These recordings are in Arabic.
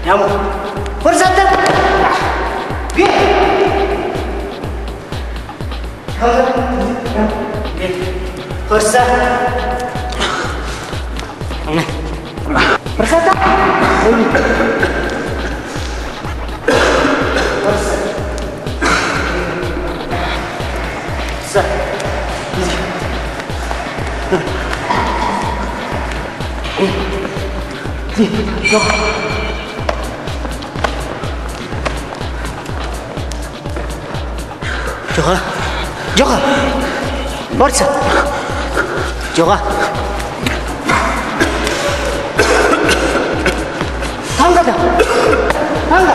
نامو فرصة بيه فرصة فرصة جوغا جوغا فرصة جوغا تانغا ده تانغا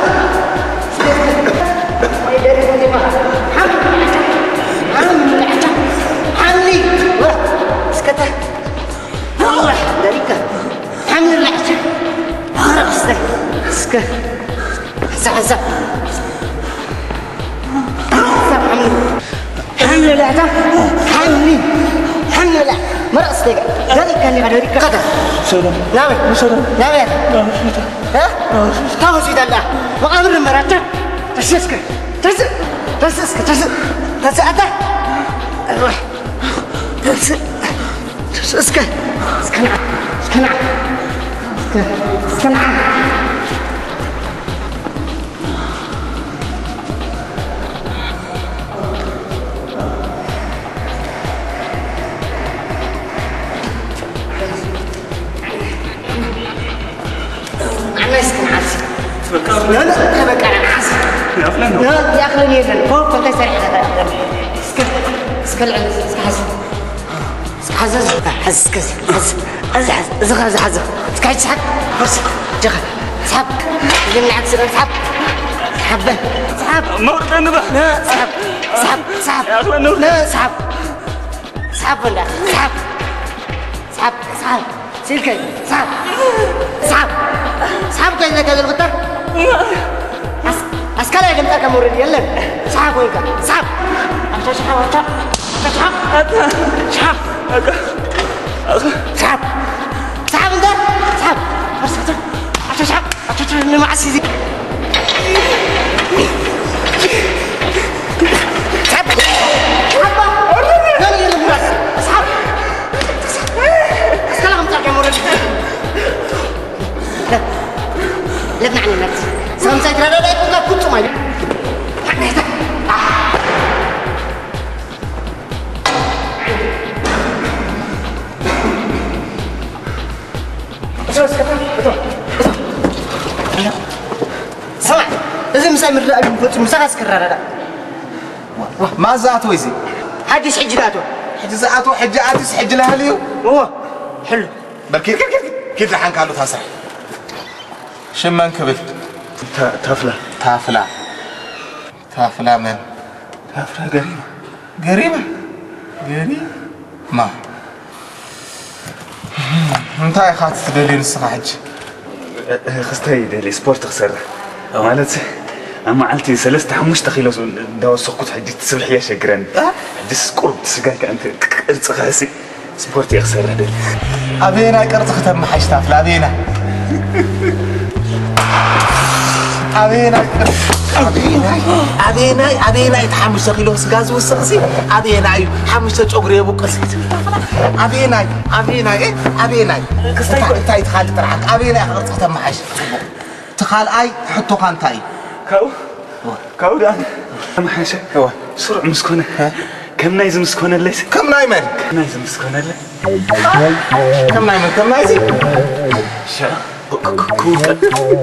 حملي سكتة والله دريكا حمل العشاء سكتة سكتة حسا حمل العشاء حملي حمل العشاء مرقص دقيقة دريكا اللي غيرك قدر نامي نامي ها تاو سيد الله وقامر المراتب تسسك أتا روح اسكن لا تبقى على حسن يا فلان لا يا أخي نيزن فوق فانت سريع اسكن حز اسكعد سحب بس جغل سحب اللي العكس سحب سحب مرت انا بقى لا سحب يا اخي نور لا سحب ولا سحب سيركي سحب كذا كذا الغدر أسكال يا جماعة كمورد يلا سحب وينك سحب سحب انت سحب سحب ما عسيزي سحب يلا براس سحب أسكال غمتك يا مورد لا بنعني نفسي سامسا ترى لا يكون كنت ما سمع لازم مسامر مساعد سكرر ما زعت ويزي حدش حجلاته حج عاتس حج لها اليوم هو حلو بركي كيف لحن قالوا تاسع شمان كبل تافلا من تافلا قريبة ما انت يا خاطر تدلين الصحاج خستي دلي سبورت خسر مالت اما علتي سلسته حمش تخيلو داو سقط حجي تسبح يا شجران دس قرب تسقاك انت قرص خاسي سبورت يخسر دلي ابينا قرص ختم حشتات لا أبينا يتحمس كيلو سجاز والسقسي أبينا حمس تجوري بقصي أبينا كستاي تخال ترحك أبينا خلص ختم محش تخال أي حطوا كان تاي كاو ده محش هو سرع مسكونة كم نايز مسكونة ليس كم نايمن كم نايزي شا كوكا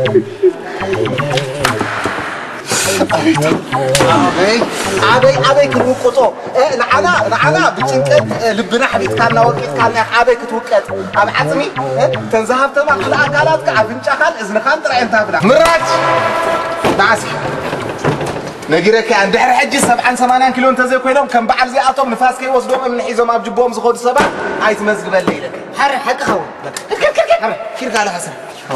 أبي كتوقعه نعنا بتشنكت لبنا حبيت كان وقت كان أبي كتوقعت أبي عزمي تنزهب تبع على أكلات كعبين شخال إذن كان ترى أنت بلا مرات ناسي نجيرك عند حر حجي 7-8 كيلو أنت زي كويلهم كم بعد زي أطم نفاس كي وصلوا من حيزهم أبجبهم زخود 7 عايز مزق بالليل حر حق خو كير قال حسن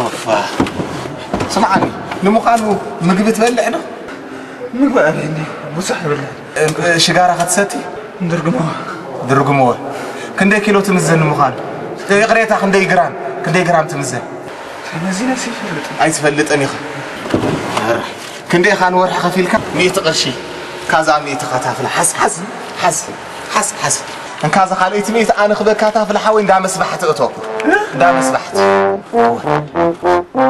سمعني نمخانو مقبت بلعنا مقبا أبيني بصح بالله شجارة خدستي درقموه كندي كيلو تمزن نمخان قريتها كندي جرام تمزن مزينة سيفلت أي تفلت أني خا كندي خان ورح خفيلك 100 قرشي كذا 100 خطافل حس ان كذا خاليت 100 انا خبك كتافل حوي دا مسبحت اتوكل دا مسبحت